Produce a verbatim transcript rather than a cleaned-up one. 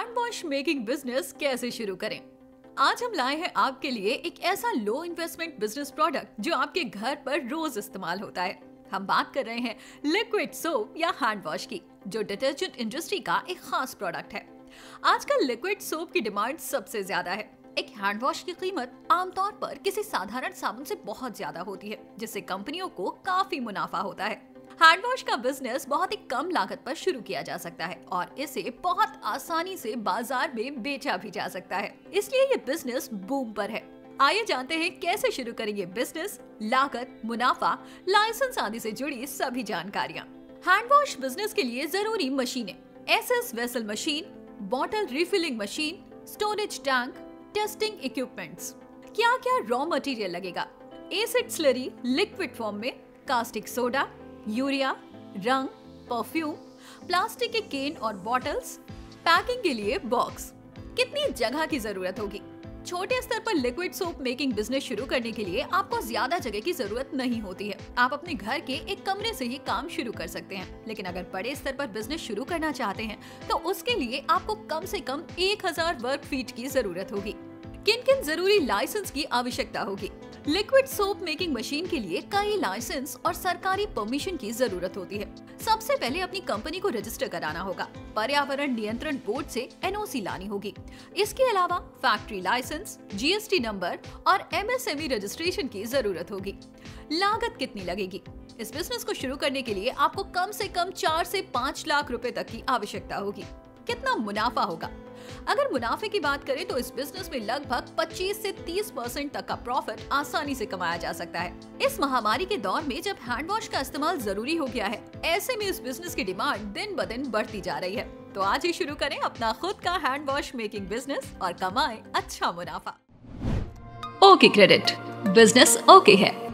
Hand wash making business कैसे शुरू करें? आज हम लाए हैं आपके लिए एक ऐसा लो इन्वेस्टमेंट बिजनेस प्रोडक्ट जो आपके घर पर रोज इस्तेमाल होता है। हम बात कर रहे हैं लिक्विड सोप या हैंड वॉश की, जो डिटर्जेंट इंडस्ट्री का एक खास प्रोडक्ट है। आजकल लिक्विड सोप की डिमांड सबसे ज्यादा है। एक हैंड वॉश की कीमत आमतौर पर किसी साधारण साबुन से बहुत ज्यादा होती है, जिससे कंपनियों को काफी मुनाफा होता है। हैंड वॉश का बिजनेस बहुत ही कम लागत पर शुरू किया जा सकता है और इसे बहुत आसानी से बाजार में बेचा भी जा सकता है, इसलिए ये बिजनेस बूम पर है। आइए जानते हैं कैसे शुरू करेंगे बिजनेस, लागत, मुनाफा, लाइसेंस आदि से जुड़ी सभी जानकारियाँ। हैंड वॉश बिजनेस के लिए जरूरी मशीनें: S S vessel machine, bottle refilling machine, storage tank, testing equipments. क्या क्या रॉ मटेरियल लगेगा? एसिड स्लरी लिक्विड फॉर्म में, कास्टिक सोडा, यूरिया, रंग, परफ्यूम, प्लास्टिक के केन और बॉटल्स, पैकिंग के लिए बॉक्स। कितनी जगह की जरूरत होगी? छोटे स्तर पर लिक्विड सोप मेकिंग बिजनेस शुरू करने के लिए आपको ज्यादा जगह की जरूरत नहीं होती है। आप अपने घर के एक कमरे से ही काम शुरू कर सकते हैं। लेकिन अगर बड़े स्तर पर बिजनेस शुरू करना चाहते हैं तो उसके लिए आपको कम से कम एक हजार वर्ग फीट की जरूरत होगी। किन किन जरूरी लाइसेंस की आवश्यकता होगी? लिक्विड सोप मेकिंग मशीन के लिए कई लाइसेंस और सरकारी परमिशन की जरूरत होती है। सबसे पहले अपनी कंपनी को रजिस्टर कराना होगा। पर्यावरण नियंत्रण बोर्ड से एन ओ सी लानी होगी। इसके अलावा factory licence, G S T number और M S M E registration की जरूरत होगी। लागत कितनी लगेगी? इस बिजनेस को शुरू करने के लिए आपको कम से कम चार से पाँच लाख रुपए तक की आवश्यकता होगी। कितना मुनाफा होगा? अगर मुनाफे की बात करें तो इस बिजनेस में लगभग पच्चीस से तीस परसेंट तक का प्रॉफिट आसानी से कमाया जा सकता है। इस महामारी के दौर में जब हैंड वॉश का इस्तेमाल जरूरी हो गया है, ऐसे में इस बिजनेस की डिमांड दिन ब दिन बढ़ती जा रही है। तो आज ही शुरू करें अपना खुद का हैंड वॉश मेकिंग बिजनेस और कमाएं अच्छा मुनाफा। ओके क्रेडिट, बिजनेस ओके है।